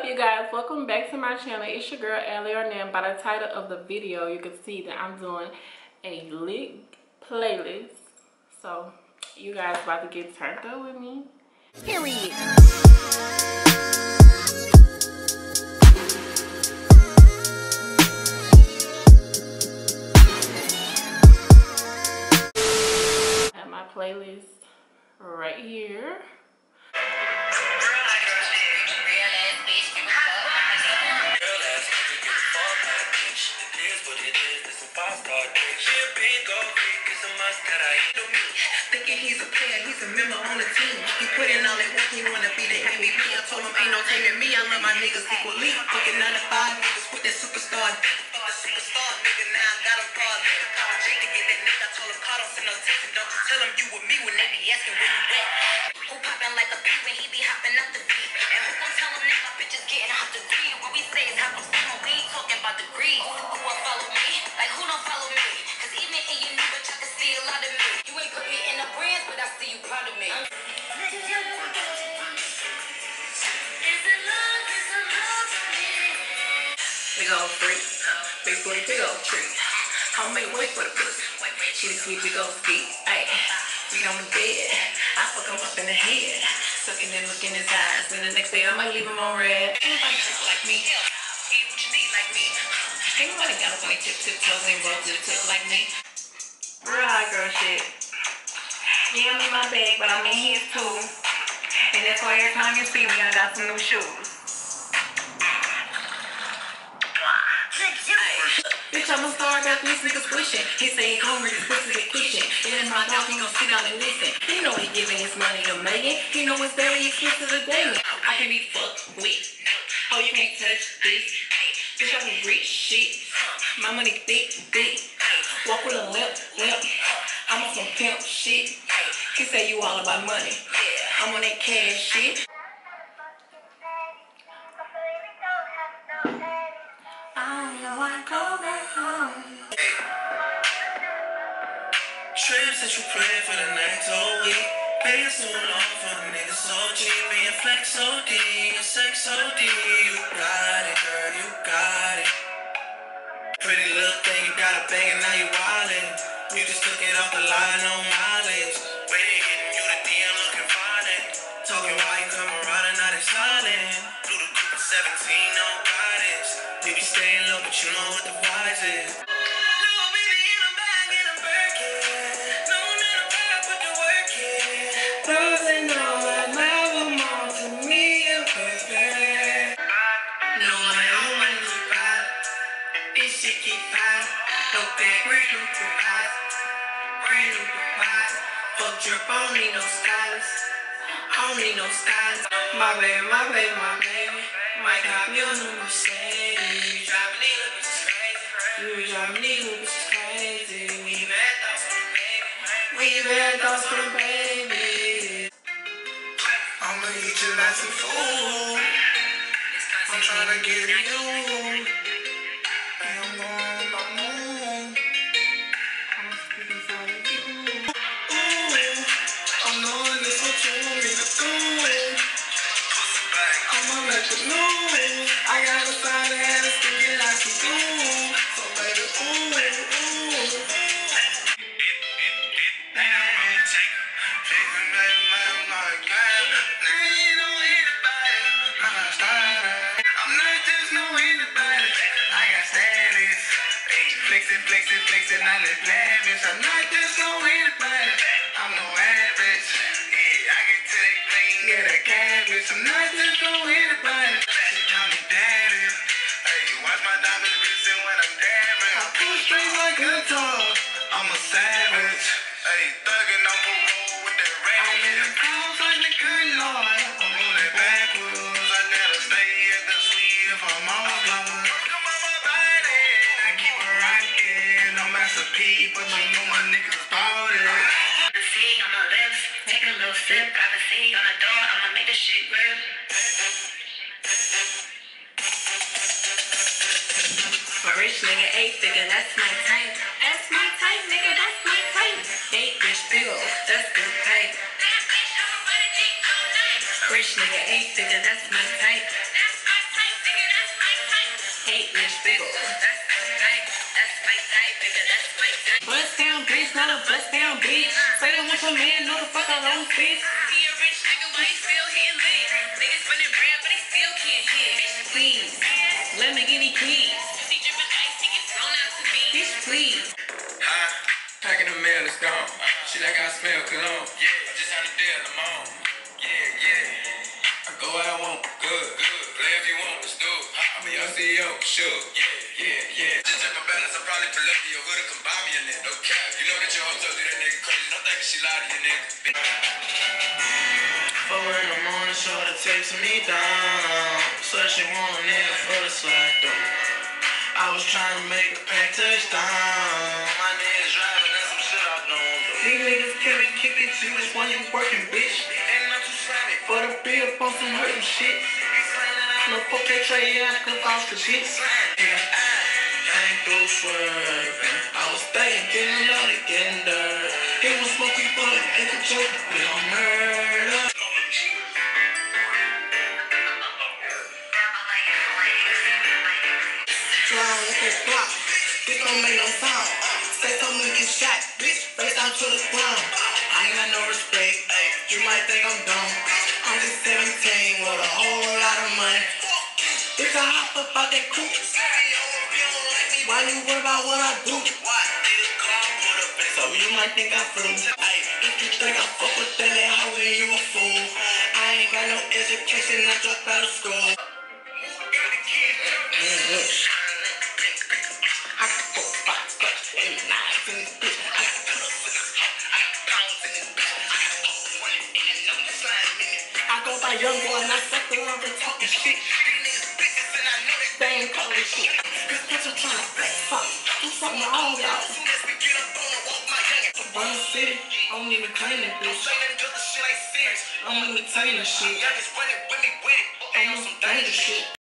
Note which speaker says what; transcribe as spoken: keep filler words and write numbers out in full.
Speaker 1: You guys, welcome back to my channel. It's your girl Arnell. By the title of the video, you can see that I'm doing a lit playlist. So you guys about to get turned up with me. Period. I have my playlist right here.
Speaker 2: Thinking he's a player, he's a member on the team. He put in all that work, he wanna be the M V P. I told him ain't no taming me, I love my niggas equally. Fucking nine to five niggas with that superstar. The superstar nigga now I got him called. Call J to get that nigga. I told him call, don't send no text, and don't you tell him you with me when they be asking where you at. Who poppin' like a pea when he be hopping up the beat? And who gon' tell him that my bitches getting hot degree? What we say is how I'm saying, we ain't talking about degrees. Who won't follow me? Like who don't follow me? Cause even in your new bitch I can see a lot of me. You ain't put me in the brands, but I see you proud of me. Big old freak, big booty, big old tree. I'll make way for the pussy. She sweet, big old feet. Ayy, we on the bed. I fuck him up in the head. Sucking and looking in his eyes. Then the next day I might leave him on red. Anybody trick like me? Eat what you need like me. Ain't nobody got a white tip, tip toes ain't roll to the tip like me. Real hot girl shit. Yeah, I'm in my bag, but I'm in his too. And that's why every time you see me, I got some new shoes. Bitch, I'm a star, got these niggas wishing. He say he hungry, his pussy get cushion. And then my dog, he gon' sit down and listen. He know he giving his money to Megan. He know it's very expensive to date. I can be fucked with. Oh, you can't touch this. Bitch, I can reach shit. My money thick, thick. Walk with a limp, limp. I'm on some pimp shit. He say you all about money. I'm on that cash shit. I wanna go back home. Trips that you plan for the next whole week. Paying so long for the niggas so cheap. Being flex O D, your sex O D. You got it, girl, you got it. Pretty little thing, you got a bag and now you wildin'. You just took it off the line, no mileage. Waiting, hitting you the D M looking fine. Talking while you come around and now they silent. Blue the Cooper seventeen, no guidance. You be staying low, but you know what the price is. Little baby in a bag in a Birkin. No, not a bag, put the work in. Those they know I never want to me a perfect. No, my own money is bad. This shit keep fine. No bag, brand new to hot. Brand new to hot. Fuck drip, I don't need no stylist. I don't need no stylist. My baby, my baby, my baby. Might have me on the Mercedes. You driving these little bitches crazy. You driving these little bitches crazy. We bad thoughts for the baby. We bad thoughts for the baby. I'ma eat you like some food. I'm tryna get you. I'm on my moon. I'm speaking for you. Ooh, I'm knowing this what you want me to do. I'ma let you know. I gotta find a ass to get like some food. So baby, ooh, ooh. I'm not just no anybody. I got status. Flexing, flexing, flexing, I live lavish. I'm not just no anybody. I'm no average. Yeah, I get to that plane, get a cabbage. I'm not just no anybody. She call me daddy. Hey, watch my diamonds glisten when I'm dabbing. I pull strings like guitar. I'm a savage. Hey, thugging on parole with that rap. I'm in the clouds like the good Lord. I'm on that backwards. I never stay at the suite if I'm on blood. Come on my body, I keep it rockin'. No Master P, but you know my niggas bought it. See on my lips, take a little sip. Privacy on the door, I'ma make this shit real. A rich nigga, eight figure, that's my type. That's my type, nigga, that's my type. Eight bitch bill, that's good pay. A rich nigga, eight figure, that's my type.
Speaker 1: not a bust down bitch. Say they want your man, know the fuck I don't fit.
Speaker 2: He a rich nigga, but he still hitting lit. Niggas spending bread, but he still can't hit.
Speaker 1: Please, let me get these keys.
Speaker 2: Pussy dripping ice, he get thrown out to me.
Speaker 1: Bitch, please.
Speaker 3: Huh? Packing the mail, it's gone. Shit, I got smell cologne. Yeah, just had a deal, I'm on. Yeah, yeah. I go where I want, good, good. Play if you want, let's do it. I'm a young C E O, sure. Yeah, yeah, yeah. Just check my balance, I probably pull up to your hood and come buy me a nigga. No cap. You know that your hoe told you that nigga crazy. Don't think she lied to you, nigga. Four in the morning, shorty takes me down. So she want a nigga for the slide though. I was trying to make a pack touchdown. My niggas driving, that's some shit I don't do. These niggas can't kick it, see which one you working, bitch. Ain't not too slimy. For the bill, bump some hurting shit. No fuck that tray, yeah, I cook off the shit. Ain't through swerving. I was staying, getting loaded, getting dirty. He was smoking blunt, ain't the joke, we on murder. Drown with that block, this don't make no sound. Say something, get shot, bitch, face down to the ground. I ain't got no respect, you might think I'm dumb. I'm just seventeen with a whole lot of money. Bitch, I hop up out that coupe. Why you worry about what I do? So you might think I flew. If you think I fuck with that, that hoe, then you a fool. I ain't got no education, I dropped out of school. Mm-hmm. I go by young boy and I suck around and talking shit. They ain't calling shit. Cause bitch, I'm trying to flex fuck. Do something wrong, y'all. Run the city, I don't even claim that bitch. I don't even tell you shit. I'm on some dangerous shit.